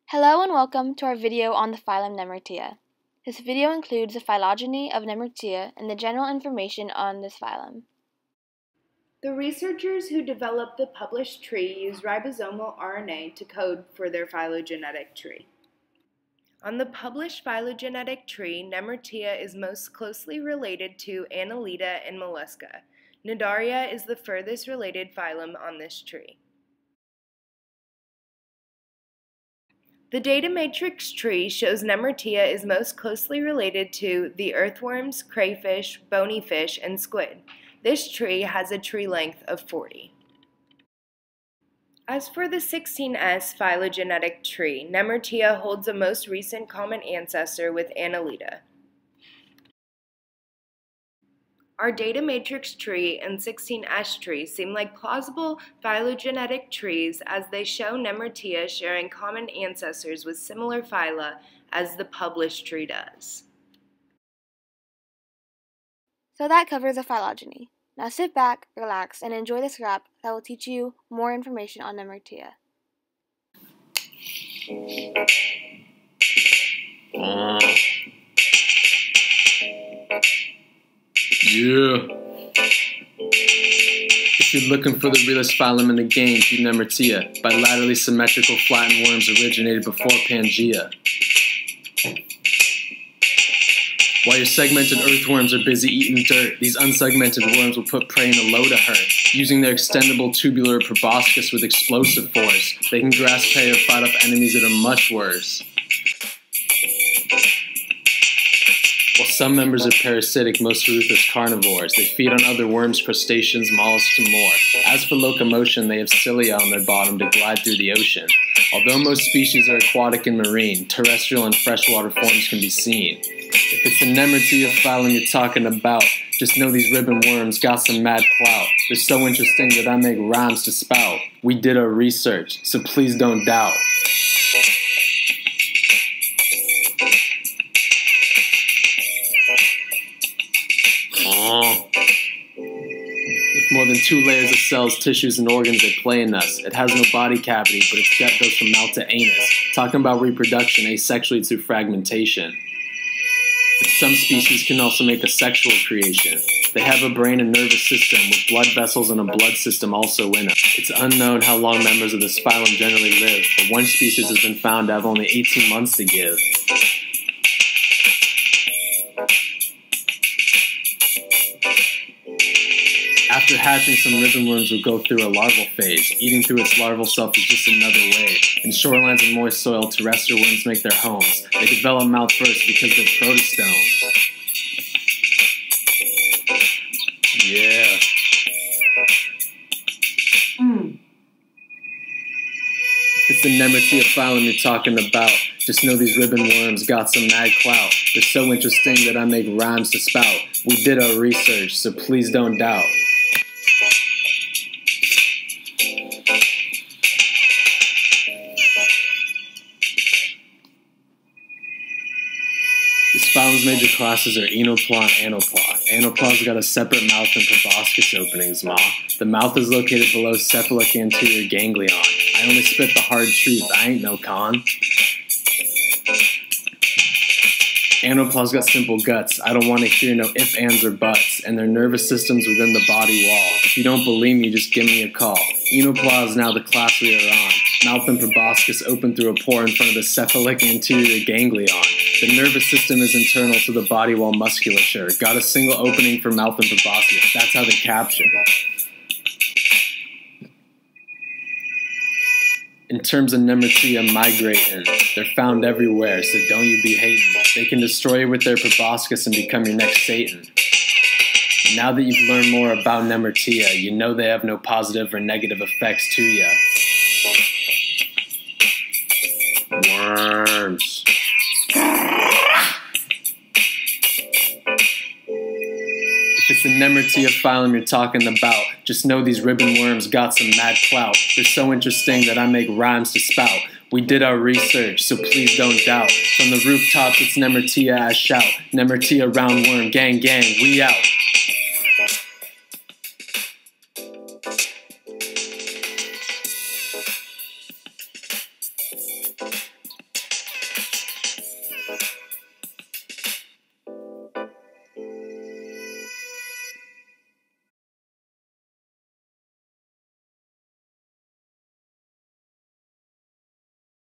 Hello and welcome to our video on the phylum Nemertea. This video includes the phylogeny of Nemertea and the general information on this phylum. The researchers who developed the published tree use ribosomal RNA to code for their phylogenetic tree. On the published phylogenetic tree, Nemertea is most closely related to Annelida and Mollusca. Cnidaria is the furthest related phylum on this tree. The data matrix tree shows Nemertea is most closely related to the earthworms, crayfish, bony fish, and squid. This tree has a tree length of 40. As for the 16S phylogenetic tree, Nemertea holds a most recent common ancestor with Annelida. Our data matrix tree and 16S tree seem like plausible phylogenetic trees as they show Nemertea sharing common ancestors with similar phyla as the published tree does. So that covers the phylogeny. Now sit back, relax, and enjoy this rap that will teach you more information on Nemertea. Yeah. If you're looking for the realest phylum in the game, keep Nemertea. Bilaterally symmetrical flattened worms originated before Pangea. While your segmented earthworms are busy eating dirt, these unsegmented worms will put prey in a low to hurt. Using their extendable tubular proboscis with explosive force, they can grasp prey or fight off enemies that are much worse. While some members are parasitic, most are ruthless carnivores. They feed on other worms, crustaceans, mollusks, and more. As for locomotion, they have cilia on their bottom to glide through the ocean. Although most species are aquatic and marine, terrestrial and freshwater forms can be seen. If it's the Nemertea phylum you're talking about, just know these ribbon worms got some mad clout. They're so interesting that I make rhymes to spout. We did our research, so please don't doubt. With more than 2 layers of cells, tissues, and organs that play in us. It has no body cavity, but its gut goes from mouth to anus. Talking about reproduction asexually through fragmentation. But some species can also make a sexual creation. They have a brain and nervous system with blood vessels and a blood system also in them. It's unknown how long members of this phylum generally live, but one species has been found to have only 18 months to give. After hatching, some ribbon worms will go through a larval phase. Eating through its larval self is just another way. In shorelands and moist soil, terrestrial worms make their homes. They develop mouth first because they're protostomes. Yeah. If it's the Nemertea phylum you're talking about, just know these ribbon worms got some mad clout. They're so interesting that I make rhymes to spout. We did our research, so please don't doubt. This phylum's major classes are Enoplot and Anoplot. Anoplot's got a separate mouth and proboscis openings, ma. The mouth is located below cephalic anterior ganglion. I only spit the hard truth, I ain't no con. Anoplot's got simple guts. I don't want to hear no ifs, ands, or buts. And their nervous system's within the body wall. If you don't believe me, just give me a call. Enoplot is now the class we are on. Mouth and proboscis open through a pore in front of the cephalic anterior ganglion. The nervous system is internal to the body wall musculature. Got a single opening for mouth and proboscis. That's how they capture. In terms of Nemertea migrating, they're found everywhere, so don't you be hating. They can destroy you with their proboscis and become your next Satan. Now that you've learned more about Nemertea, you know they have no positive or negative effects to you. Worms. If it's the Nemertea phylum you're talking about, just know these ribbon worms got some mad clout. They're so interesting that I make rhymes to spout. We did our research, so please don't doubt. From the rooftops, it's Nemertea I shout. Nemertea roundworm, gang gang, we out.